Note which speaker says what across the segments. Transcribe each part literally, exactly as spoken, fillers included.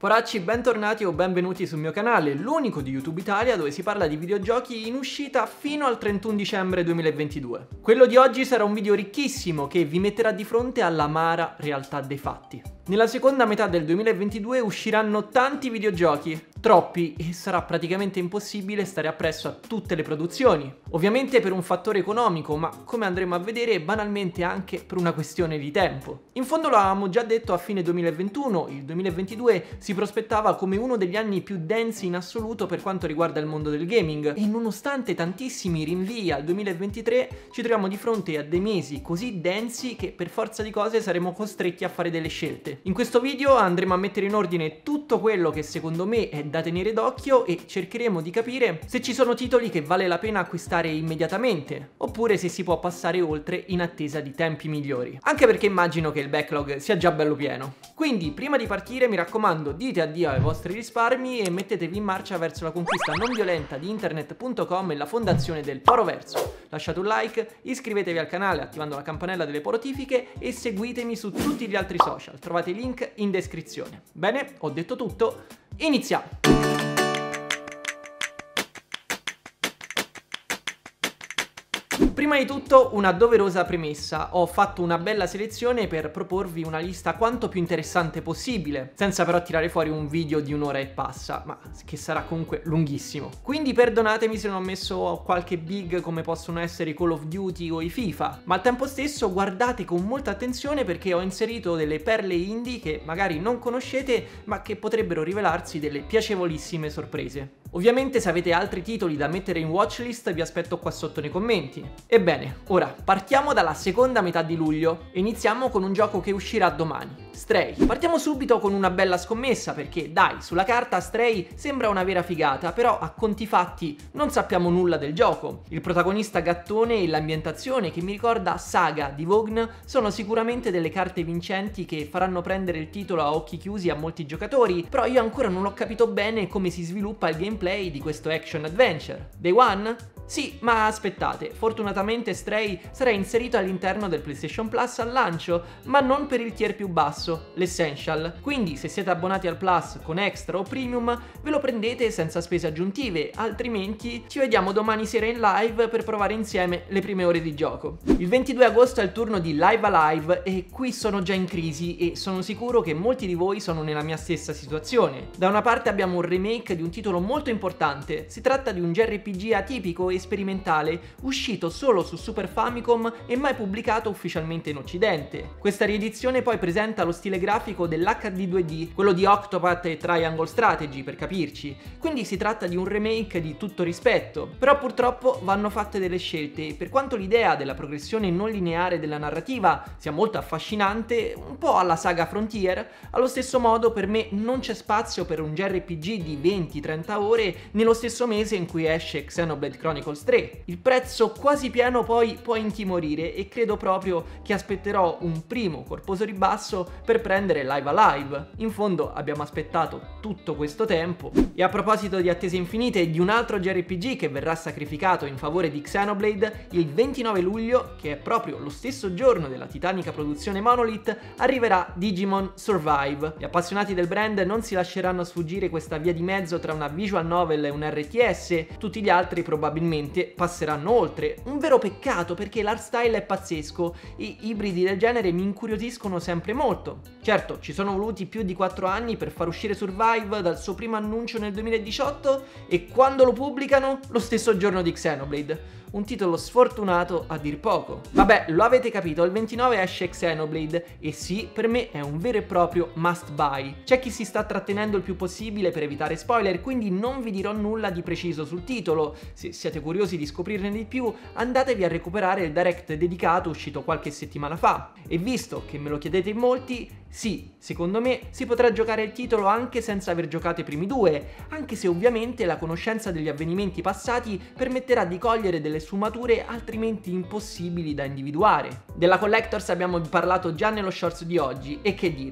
Speaker 1: Poracci, bentornati o benvenuti sul mio canale, l'unico di YouTube Italia dove si parla di videogiochi in uscita fino al trentuno dicembre duemilaventidue. Quello di oggi sarà un video ricchissimo che vi metterà di fronte all'amara realtà dei fatti. Nella seconda metà del duemilaventidue usciranno tanti videogiochi, troppi, e sarà praticamente impossibile stare appresso a tutte le produzioni. Ovviamente per un fattore economico, ma come andremo a vedere banalmente anche per una questione di tempo. In fondo lo avevamo già detto a fine duemilaventuno, il duemilaventidue si prospettava come uno degli anni più densi in assoluto per quanto riguarda il mondo del gaming, e nonostante tantissimi rinvii al duemilaventitré ci troviamo di fronte a dei mesi così densi che per forza di cose saremo costretti a fare delle scelte. In questo video andremo a mettere in ordine tutto quello che secondo me è da tenere d'occhio e cercheremo di capire se ci sono titoli che vale la pena acquistare immediatamente oppure se si può passare oltre in attesa di tempi migliori, anche perché immagino che il backlog sia già bello pieno. Quindi prima di partire mi raccomando, dite addio ai vostri risparmi e mettetevi in marcia verso la conquista non violenta di internet punto com e la fondazione del Poroverso. Lasciate un like, iscrivetevi al canale attivando la campanella delle notifiche e seguitemi su tutti gli altri social, trovate i link in descrizione. Bene, ho detto tutto, iniziamo! Prima di tutto una doverosa premessa: ho fatto una bella selezione per proporvi una lista quanto più interessante possibile, senza però tirare fuori un video di un'ora e passa, ma che sarà comunque lunghissimo. Quindi perdonatemi se non ho messo qualche big come possono essere i Call of Duty o i FIFA, ma al tempo stesso guardate con molta attenzione perché ho inserito delle perle indie che magari non conoscete ma che potrebbero rivelarsi delle piacevolissime sorprese. Ovviamente se avete altri titoli da mettere in watchlist vi aspetto qua sotto nei commenti. Ebbene, ora partiamo dalla seconda metà di luglio e iniziamo con un gioco che uscirà domani, Stray. Partiamo subito con una bella scommessa perché dai, sulla carta Stray sembra una vera figata, però a conti fatti non sappiamo nulla del gioco. Il protagonista gattone e l'ambientazione che mi ricorda Saga di Vogn sono sicuramente delle carte vincenti che faranno prendere il titolo a occhi chiusi a molti giocatori, però io ancora non ho capito bene come si sviluppa il gameplay di questo action adventure. Day One? Sì, ma aspettate, fortunatamente Stray sarà inserito all'interno del PlayStation Plus al lancio, ma non per il tier più basso, l'Essential. Quindi se siete abbonati al Plus con Extra o Premium ve lo prendete senza spese aggiuntive, altrimenti ci vediamo domani sera in live per provare insieme le prime ore di gioco. Il ventidue agosto è il turno di Live Alive e qui sono già in crisi e sono sicuro che molti di voi sono nella mia stessa situazione. Da una parte abbiamo un remake di un titolo molto importante, si tratta di un J R P G atipico e sperimentale uscito solo su Super Famicom e mai pubblicato ufficialmente in Occidente. Questa riedizione poi presenta lo stile grafico dell'H D due D, quello di Octopath e Triangle Strategy per capirci, quindi si tratta di un remake di tutto rispetto. Però purtroppo vanno fatte delle scelte e per quanto l'idea della progressione non lineare della narrativa sia molto affascinante, un po' alla saga Frontier, allo stesso modo per me non c'è spazio per un J R P G di venti trenta ore nello stesso mese in cui esce Xenoblade Chronicles tre. Il prezzo quasi pieno poi può intimorire e credo proprio che aspetterò un primo corposo ribasso per prendere Live Alive. In fondo abbiamo aspettato tutto questo tempo. E a proposito di attese infinite e di un altro J R P G che verrà sacrificato in favore di Xenoblade, il ventinove luglio, che è proprio lo stesso giorno della titanica produzione Monolith, arriverà Digimon Survive. Gli appassionati del brand non si lasceranno sfuggire questa via di mezzo tra una visual novel e un R T S, tutti gli altri probabilmente passeranno oltre. Un vero peccato perché l'art style è pazzesco e ibridi del genere mi incuriosiscono sempre molto. Certo, ci sono voluti più di quattro anni per far uscire Survive dal suo primo annuncio nel duemiladiciotto e quando lo pubblicano? Lo stesso giorno di Xenoblade. Un titolo sfortunato a dir poco. Vabbè, lo avete capito, il ventinove esce Xenoblade e sì, per me è un vero e proprio must buy. C'è chi si sta trattenendo il più possibile per evitare spoiler, quindi non vi dirò nulla di preciso sul titolo. Se siete curiosi di scoprirne di più, andatevi a recuperare il direct dedicato uscito qualche settimana fa. E visto che me lo chiedete in molti, sì, secondo me si potrà giocare il titolo anche senza aver giocato i primi due, anche se ovviamente la conoscenza degli avvenimenti passati permetterà di cogliere delle sfumature altrimenti impossibili da individuare. Della Collectors abbiamo parlato già nello shorts di oggi e che dire,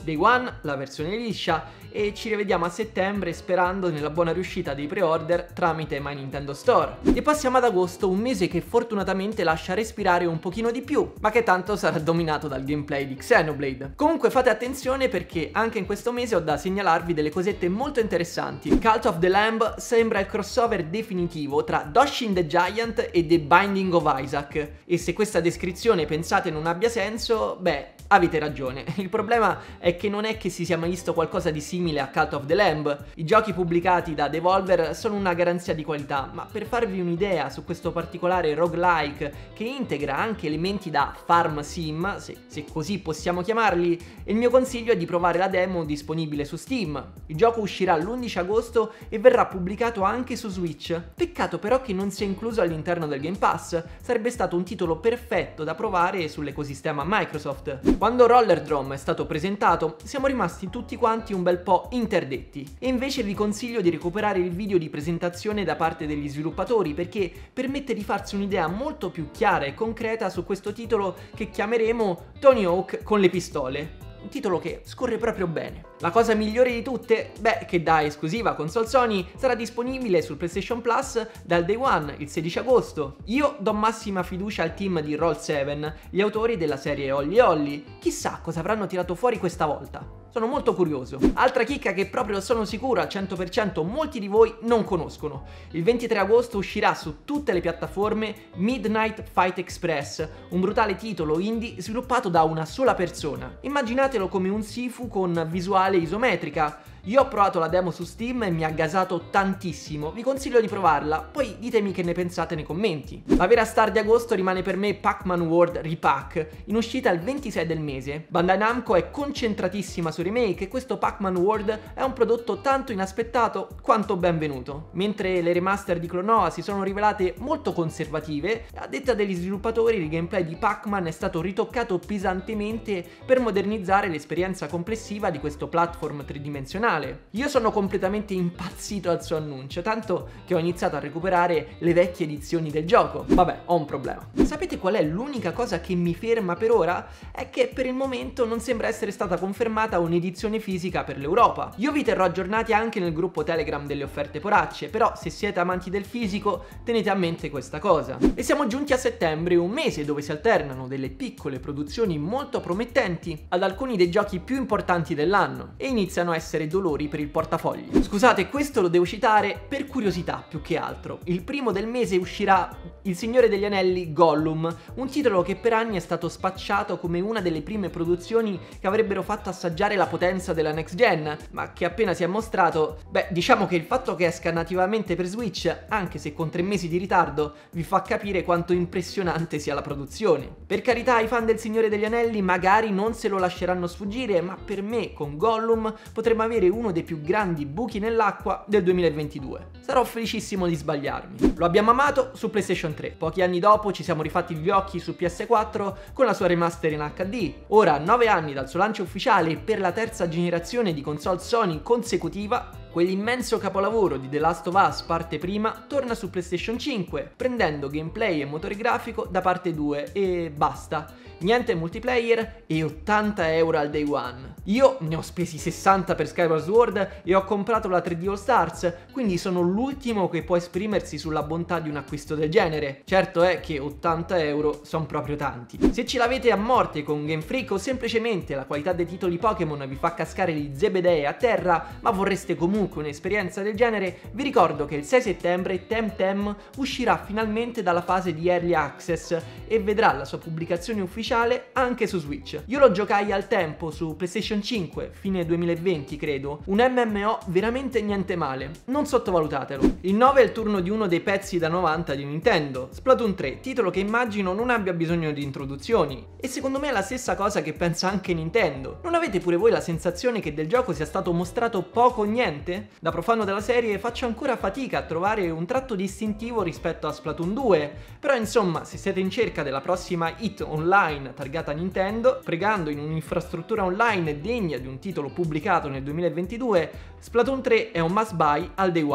Speaker 1: Day One, la versione liscia, e ci rivediamo a settembre sperando nella buona riuscita dei pre-order tramite My Nintendo Store. E passiamo ad agosto, un mese che fortunatamente lascia respirare un pochino di più, ma che tanto sarà dominato dal gameplay di Xenoblade. Comunque fate attenzione perché anche in questo mese ho da segnalarvi delle cosette molto interessanti. Cult of the Lamb sembra il crossover definitivo tra Doshin the Giant e The Binding of Isaac, e se questa descrizione pensate non abbia senso, beh, avete ragione. Il problema è che non è che si sia mai visto qualcosa di simile a Cult of the Lamb. I giochi pubblicati da Devolver sono una garanzia di qualità, ma per farvi un'idea su questo particolare roguelike che integra anche elementi da farm sim, se, se così possiamo chiamarli, il mio consiglio è di provare la demo disponibile su Steam. Il gioco uscirà l'undici agosto e verrà pubblicato anche su Switch. Peccato però che non sia incluso all'interno del Game Pass, sarebbe stato un titolo perfetto da provare sull'ecosistema Microsoft. Quando Rollerdrome è stato presentato siamo rimasti tutti quanti un bel po' interdetti, e invece vi consiglio di recuperare il video di presentazione da parte degli sviluppatori perché permette di farsi un'idea molto più chiara e concreta su questo titolo che chiameremo Tony Hawk con le pistole. Un titolo che scorre proprio bene. La cosa migliore di tutte? Beh, che da esclusiva console Sony sarà disponibile sul PlayStation Plus dal Day One, il sedici agosto. Io do massima fiducia al team di Roll sette, gli autori della serie Holly Holly. Chissà cosa avranno tirato fuori questa volta. Sono molto curioso. Altra chicca che proprio sono sicuro al cento per cento molti di voi non conoscono. Il ventitré agosto uscirà su tutte le piattaforme Midnight Fight Express, un brutale titolo indie sviluppato da una sola persona. Immaginatelo come un Sifu con visuale isometrica. Io ho provato la demo su Steam e mi ha gasato tantissimo, vi consiglio di provarla, poi ditemi che ne pensate nei commenti. La vera star di agosto rimane per me Pac-Man World Repack, in uscita il ventisei del mese. Bandai Namco è concentratissima su remake e questo Pac-Man World è un prodotto tanto inaspettato quanto benvenuto. Mentre le remaster di Klonoa si sono rivelate molto conservative, a detta degli sviluppatori il gameplay di Pac-Man è stato ritoccato pesantemente per modernizzare l'esperienza complessiva di questo platform tridimensionale. Io sono completamente impazzito al suo annuncio, tanto che ho iniziato a recuperare le vecchie edizioni del gioco. Vabbè, ho un problema. Sapete qual è l'unica cosa che mi ferma per ora? È che per il momento non sembra essere stata confermata un'edizione fisica per l'Europa. Io vi terrò aggiornati anche nel gruppo Telegram delle offerte poracce, però se siete amanti del fisico tenete a mente questa cosa. E siamo giunti a settembre, un mese dove si alternano delle piccole produzioni molto promettenti ad alcuni dei giochi più importanti dell'anno e iniziano a essere dolorosi per il portafogli. Scusate, questo lo devo citare per curiosità più che altro. Il primo del mese uscirà Il Signore degli Anelli Gollum, un titolo che per anni è stato spacciato come una delle prime produzioni che avrebbero fatto assaggiare la potenza della next gen, ma che appena si è mostrato, beh, diciamo che il fatto che esca nativamente per Switch, anche se con tre mesi di ritardo, vi fa capire quanto impressionante sia la produzione. Per carità, i fan del Signore degli Anelli magari non se lo lasceranno sfuggire, ma per me con Gollum potremmo avere uno dei più grandi buchi nell'acqua del duemilaventidue. Sarò felicissimo di sbagliarmi. Lo abbiamo amato su PlayStation tre. Pochi anni dopo ci siamo rifatti gli occhi su P S quattro con la sua remaster in H D. Ora, a nove anni dal suo lancio ufficiale per la terza generazione di console Sony consecutiva, quell'immenso capolavoro di The Last of Us parte prima torna su PlayStation cinque, prendendo gameplay e motore grafico da parte due e basta. Niente multiplayer e ottanta euro al day one. Io ne ho spesi sessanta per Skyward Sword e ho comprato la tre D All Stars, quindi sono l'ultimo che può esprimersi sulla bontà di un acquisto del genere. Certo è che ottanta euro sono proprio tanti. Se ce l'avete a morte con Game Freak o semplicemente la qualità dei titoli Pokémon vi fa cascare gli zebedei a terra, ma vorreste comunque un'esperienza del genere, vi ricordo che il sei settembre Temtem uscirà finalmente dalla fase di Early Access e vedrà la sua pubblicazione ufficiale anche su Switch. Io lo giocai al tempo su PlayStation cinque, fine duemilaventi credo, un M M O veramente niente male, non sottovalutatelo. Il nove è il turno di uno dei pezzi da novanta di Nintendo, Splatoon tre, titolo che immagino non abbia bisogno di introduzioni, e secondo me è la stessa cosa che pensa anche Nintendo. Non avete pure voi la sensazione che del gioco sia stato mostrato poco o niente? Da profano della serie faccio ancora fatica a trovare un tratto distintivo rispetto a Splatoon due, però insomma, se siete in cerca della prossima hit online targata Nintendo, pregando in un'infrastruttura online degna di un titolo pubblicato nel duemilaventidue, Splatoon tre è un must buy al day one.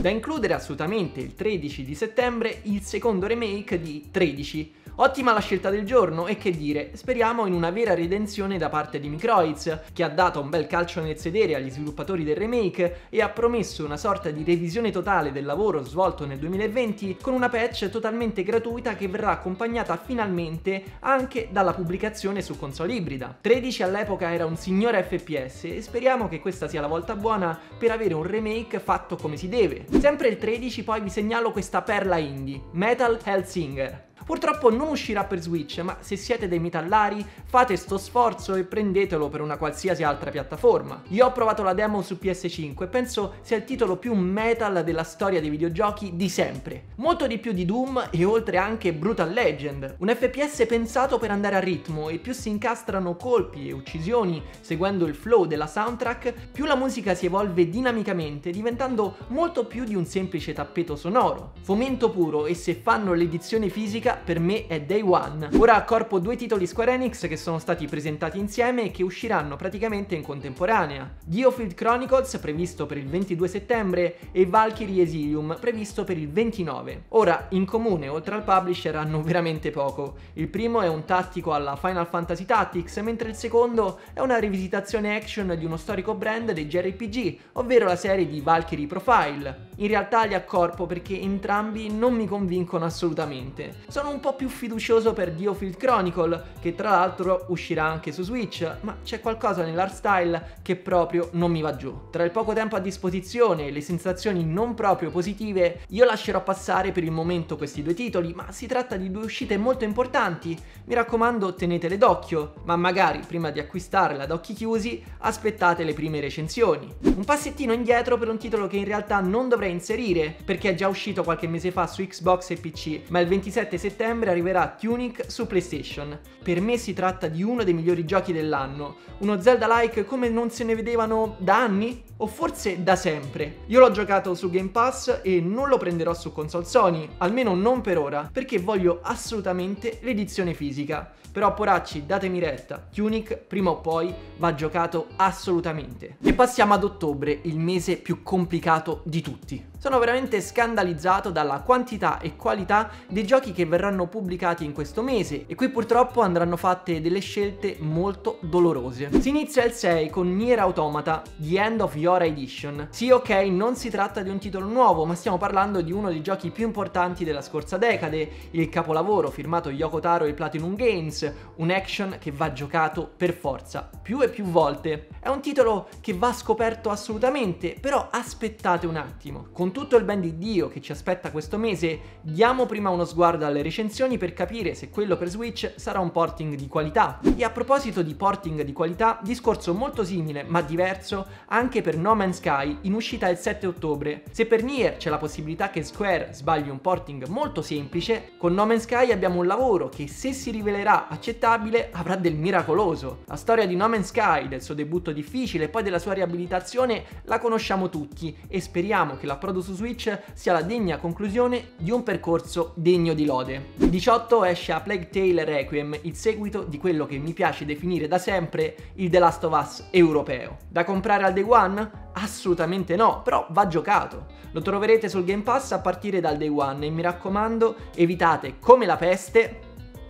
Speaker 1: Da includere assolutamente il tredici di settembre il secondo remake di tredici. Ottima la scelta del giorno e che dire, speriamo in una vera redenzione da parte di Microids, che ha dato un bel calcio nel sedere agli sviluppatori del remake e ha promesso una sorta di revisione totale del lavoro svolto nel duemilaventi con una patch totalmente gratuita che verrà accompagnata finalmente anche dalla pubblicazione su console ibrida. tredici all'epoca era un signore F P S e speriamo che questa sia la volta buona per avere un remake fatto come si deve. Sempre il tredici poi vi segnalo questa perla indie, Metal Hellsinger. Purtroppo non uscirà per Switch, ma se siete dei metallari fate sto sforzo e prendetelo per una qualsiasi altra piattaforma. Io ho provato la demo su P S cinque e penso sia il titolo più metal della storia dei videogiochi di sempre. Molto di più di Doom e oltre anche Brutal Legend. Un F P S pensato per andare a ritmo e più si incastrano colpi e uccisioni seguendo il flow della soundtrack, più la musica si evolve dinamicamente diventando molto più di un semplice tappeto sonoro. Fomento puro e se fanno l'edizione fisica per me è Day One. Ora a corpo due titoli Square Enix che sono stati presentati insieme e che usciranno praticamente in contemporanea. Geofield Chronicles previsto per il ventidue settembre e Valkyrie Exilium previsto per il ventinove. Ora in comune oltre al publisher hanno veramente poco. Il primo è un tattico alla Final Fantasy Tactics mentre il secondo è una rivisitazione action di uno storico brand dei J R P G, ovvero la serie di Valkyrie Profile. In realtà li accorpo perché entrambi non mi convincono assolutamente. Sono un po' più fiducioso per Geofield Chronicle, che tra l'altro uscirà anche su Switch, ma c'è qualcosa nell'art style che proprio non mi va giù. Tra il poco tempo a disposizione e le sensazioni non proprio positive, io lascerò passare per il momento questi due titoli, ma si tratta di due uscite molto importanti. Mi raccomando, tenetele d'occhio, ma magari prima di acquistarle ad occhi chiusi, aspettate le prime recensioni. Un passettino indietro per un titolo che in realtà non dovrei inserire, perché è già uscito qualche mese fa su Xbox e P C, ma il ventisette settembre arriverà Tunic su PlayStation. Per me si tratta di uno dei migliori giochi dell'anno, uno Zelda-like come non se ne vedevano da anni? O forse da sempre. Io l'ho giocato su Game Pass e non lo prenderò su console Sony, almeno non per ora, perché voglio assolutamente l'edizione fisica. Però poracci, datemi retta, Tunic prima o poi va giocato assolutamente. E passiamo ad ottobre, il mese più complicato di tutti. Sono veramente scandalizzato dalla quantità e qualità dei giochi che verranno pubblicati in questo mese e qui purtroppo andranno fatte delle scelte molto dolorose. Si inizia il sei con Nier Automata, The End of Yora Edition. Sì, ok, non si tratta di un titolo nuovo, ma stiamo parlando di uno dei giochi più importanti della scorsa decade, il capolavoro firmato Yoko Taro e Platinum Games, un action che va giocato per forza, più e più volte. È un titolo che va scoperto assolutamente, però aspettate un attimo. Con tutto il ben di Dio che ci aspetta questo mese, diamo prima uno sguardo alle recensioni per capire se quello per Switch sarà un porting di qualità. E a proposito di porting di qualità, discorso molto simile ma diverso anche per No Man's Sky in uscita il sette ottobre. Se per Nier c'è la possibilità che Square sbagli un porting molto semplice, con No Man's Sky abbiamo un lavoro che se si rivelerà accettabile avrà del miracoloso. La storia di No Man's Sky, del suo debutto difficile e poi della sua riabilitazione la conosciamo tutti e speriamo che l'approdo su Switch sia la degna conclusione di un percorso degno di lode. Il diciotto esce A Plague Tale Requiem, il seguito di quello che mi piace definire da sempre il The Last of Us europeo. Da comprare al Day One? Assolutamente no, però va giocato. Lo troverete sul Game Pass a partire dal Day One e mi raccomando, evitate come la peste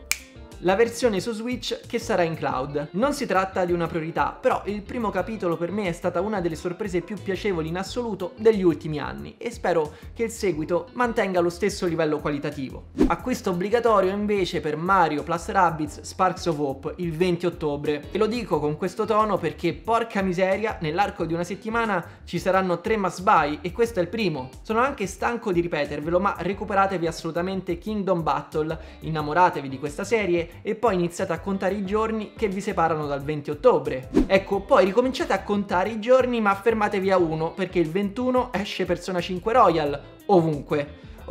Speaker 1: la versione su Switch che sarà in cloud. Non si tratta di una priorità, però il primo capitolo per me è stata una delle sorprese più piacevoli in assoluto degli ultimi anni e spero che il seguito mantenga lo stesso livello qualitativo. Acquisto obbligatorio invece per Mario plus Rabbids Sparks of Hope il venti ottobre e lo dico con questo tono perché porca miseria nell'arco di una settimana ci saranno tre must buy e questo è il primo. Sono anche stanco di ripetervelo, ma recuperatevi assolutamente Kingdom Battle, innamoratevi di questa serie e poi iniziate a contare i giorni che vi separano dal venti ottobre. Ecco, poi ricominciate a contare i giorni ma fermatevi a uno perché il ventuno esce Persona cinque Royal ovunque.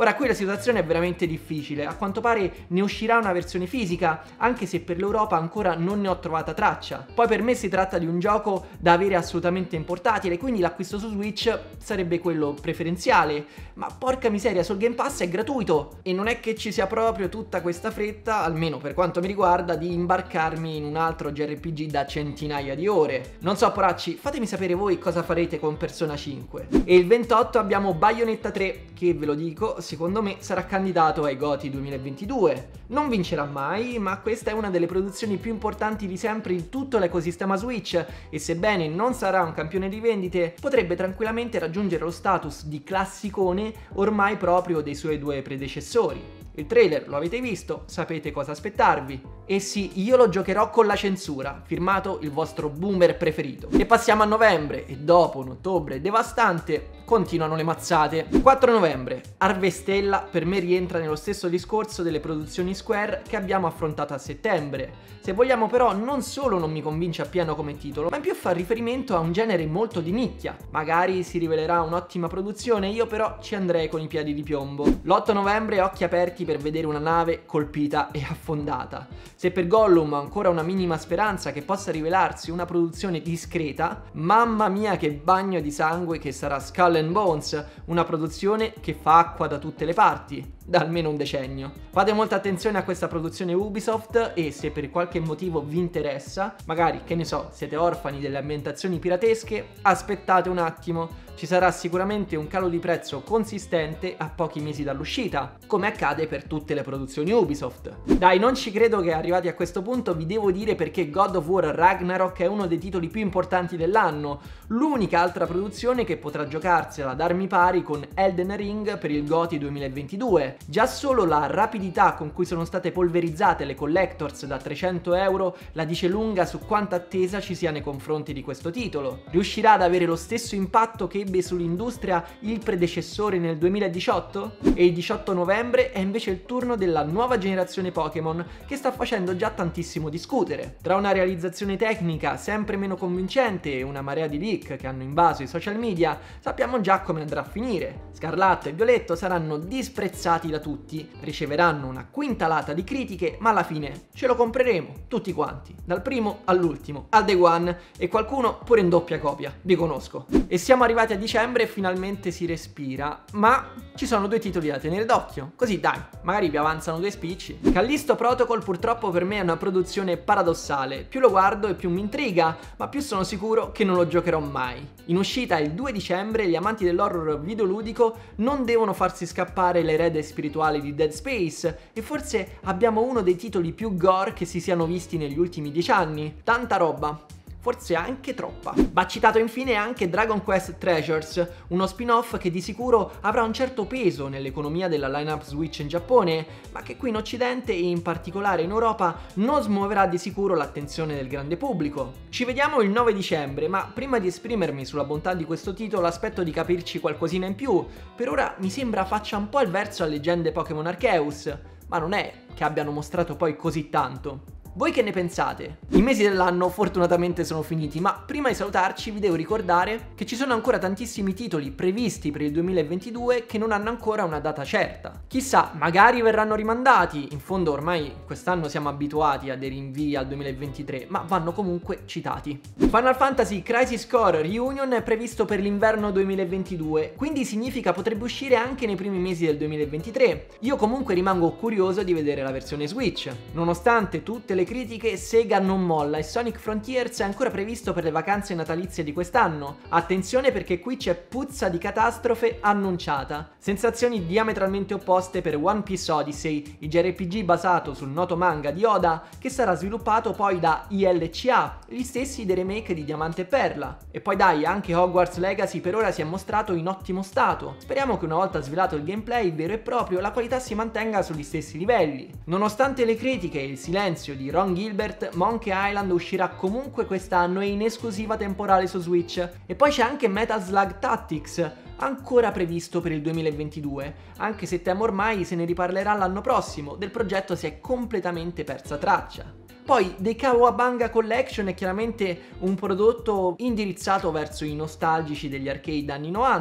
Speaker 1: Ora qui la situazione è veramente difficile, a quanto pare ne uscirà una versione fisica, anche se per l'Europa ancora non ne ho trovata traccia. Poi per me si tratta di un gioco da avere assolutamente in portatile, quindi l'acquisto su Switch sarebbe quello preferenziale, ma porca miseria, sul Game Pass è gratuito e non è che ci sia proprio tutta questa fretta, almeno per quanto mi riguarda, di imbarcarmi in un altro J R P G da centinaia di ore. Non so poracci, fatemi sapere voi cosa farete con Persona cinque. E il ventotto abbiamo Bayonetta tre, che ve lo dico, secondo me sarà candidato ai GOTY duemilaventidue. Non vincerà mai, ma questa è una delle produzioni più importanti di sempre in tutto l'ecosistema Switch e sebbene non sarà un campione di vendite, potrebbe tranquillamente raggiungere lo status di classicone ormai proprio dei suoi due predecessori. Il trailer lo avete visto, sapete cosa aspettarvi. E sì, io lo giocherò con la censura, firmato il vostro boomer preferito. E passiamo a novembre, e dopo un ottobre devastante, continuano le mazzate. quattro novembre, Harvestella per me rientra nello stesso discorso delle produzioni Square che abbiamo affrontato a settembre. Se vogliamo però non solo non mi convince appieno come titolo, ma in più fa riferimento a un genere molto di nicchia. Magari si rivelerà un'ottima produzione, io però ci andrei con i piedi di piombo. L'otto novembre occhi aperti per vedere una nave colpita e affondata. Se per Gollum ho ancora una minima speranza che possa rivelarsi una produzione discreta, mamma mia che bagno di sangue che sarà Skull and Bones, una produzione che fa acqua da tutte le parti, da almeno un decennio. Fate molta attenzione a questa produzione Ubisoft e se per qualche motivo vi interessa, magari, che ne so, siete orfani delle ambientazioni piratesche, aspettate un attimo. Ci sarà sicuramente un calo di prezzo consistente a pochi mesi dall'uscita, come accade per tutte le produzioni Ubisoft. Dai, non ci credo che arrivati a questo punto vi devo dire perché God of War Ragnarok è uno dei titoli più importanti dell'anno, l'unica altra produzione che potrà giocarsela ad armi pari con Elden Ring per il GOTY duemilaventidue. Già solo la rapidità con cui sono state polverizzate le collectors da trecento euro la dice lunga su quanta attesa ci sia nei confronti di questo titolo. Riuscirà ad avere lo stesso impatto che ebbe sull'industria il predecessore nel duemiladiciotto? E il diciotto novembre è invece il turno della nuova generazione Pokémon che sta facendo già tantissimo discutere. Tra una realizzazione tecnica sempre meno convincente e una marea di leak che hanno invaso i social media, sappiamo già come andrà a finire. Scarlatto e Violetto saranno disprezzati da tutti, riceveranno una quintalata di critiche, ma alla fine ce lo compreremo tutti quanti, dal primo all'ultimo, al day one, e qualcuno pure in doppia copia, vi conosco. E siamo arrivati a dicembre e finalmente si respira, ma ci sono due titoli da tenere d'occhio, così dai, magari vi avanzano due spicci. Callisto Protocol purtroppo per me è una produzione paradossale, più lo guardo e più mi intriga, ma più sono sicuro che non lo giocherò mai. In uscita il due dicembre gli amanti dell'horror videoludico non devono farsi scappare l'erede spirituale di Dead Space e forse abbiamo uno dei titoli più gore che si siano visti negli ultimi dieci anni, tanta roba. Forse anche troppa. Va citato infine anche Dragon Quest Treasures, uno spin-off che di sicuro avrà un certo peso nell'economia della lineup Switch in Giappone, ma che qui in Occidente e in particolare in Europa non smuoverà di sicuro l'attenzione del grande pubblico. Ci vediamo il nove dicembre, ma prima di esprimermi sulla bontà di questo titolo aspetto di capirci qualcosina in più. Per ora mi sembra faccia un po' il verso a Leggende Pokémon Arceus, ma non è che abbiano mostrato poi così tanto. Voi che ne pensate? I mesi dell'anno fortunatamente sono finiti, ma prima di salutarci vi devo ricordare che ci sono ancora tantissimi titoli previsti per il duemilaventidue che non hanno ancora una data certa. Chissà, magari verranno rimandati, in fondo ormai quest'anno siamo abituati a dei rinvii al duemilaventitré, ma vanno comunque citati. Final Fantasy Crisis Core Reunion è previsto per l'inverno duemilaventidue, quindi significa potrebbe uscire anche nei primi mesi del duemilaventitré. Io comunque rimango curioso di vedere la versione Switch. Nonostante tutte le critiche, Sega non molla e Sonic Frontiers è ancora previsto per le vacanze natalizie di quest'anno. Attenzione perché qui c'è puzza di catastrofe annunciata. Sensazioni diametralmente opposte per One Piece Odyssey, il J R P G basato sul noto manga di Oda che sarà sviluppato poi da I L C A, gli stessi dei remake di Diamante e Perla. E poi dai, anche Hogwarts Legacy per ora si è mostrato in ottimo stato. Speriamo che una volta svelato il gameplay vero e proprio la qualità si mantenga sugli stessi livelli. Nonostante le critiche e il silenzio di Ron Gilbert, Monkey Island uscirà comunque quest'anno e in esclusiva temporale su Switch. E poi c'è anche Metal Slug Tactics, ancora previsto per il duemilaventidue, anche se temo ormai se ne riparlerà l'anno prossimo, del progetto si è completamente persa traccia. Poi The Kawabanga Collection è chiaramente un prodotto indirizzato verso i nostalgici degli arcade anni novanta,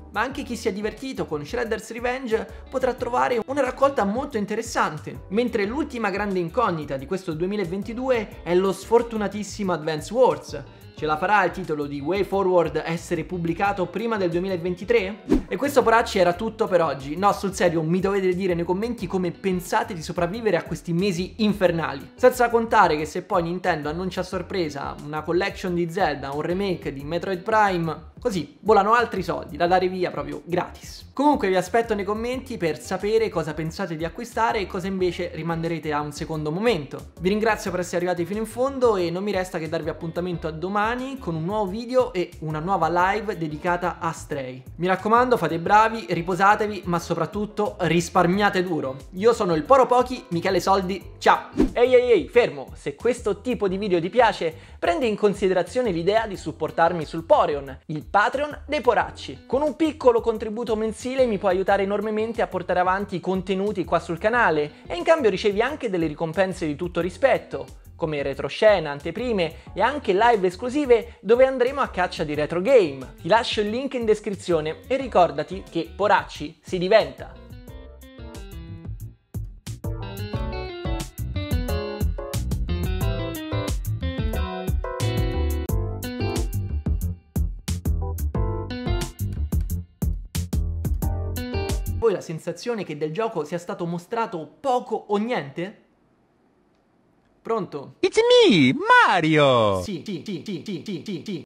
Speaker 1: ma anche chi si è divertito con Shredder's Revenge potrà trovare una raccolta molto interessante, mentre l'ultima grande incognita di questo duemilaventidue è lo sfortunatissimo Advance Wars. Ce la farà il titolo di Way Forward essere pubblicato prima del duemilaventitré? E questo poracci era tutto per oggi. No, sul serio, mi dovete dire nei commenti come pensate di sopravvivere a questi mesi infernali. Senza contare che se poi Nintendo annuncia a sorpresa una collection di Zelda, un remake di Metroid Prime, così volano altri soldi da dare via proprio gratis. Comunque vi aspetto nei commenti per sapere cosa pensate di acquistare e cosa invece rimanderete a un secondo momento. Vi ringrazio per essere arrivati fino in fondo e non mi resta che darvi appuntamento a domani con un nuovo video e una nuova live dedicata a Stray. Mi raccomando, fate i bravi, riposatevi, ma soprattutto risparmiate duro. Io sono il Poro Pochi, Michele Soldi, ciao! Ehi ehi ehi, fermo! Se questo tipo di video ti piace, prendi in considerazione l'idea di supportarmi sul Poreon, il Patreon dei poracci. Con un piccolo contributo mensile mi può aiutare enormemente a portare avanti i contenuti qua sul canale e in cambio ricevi anche delle ricompense di tutto rispetto, come retroscena, anteprime e anche live esclusive dove andremo a caccia di retro game. Ti lascio il link in descrizione e ricordati che poracci si diventa. Voi la sensazione che del gioco sia stato mostrato poco o niente? Pronto?
Speaker 2: It's me, Mario!
Speaker 1: Sì, sì, sì, sì, sì, sì, sì.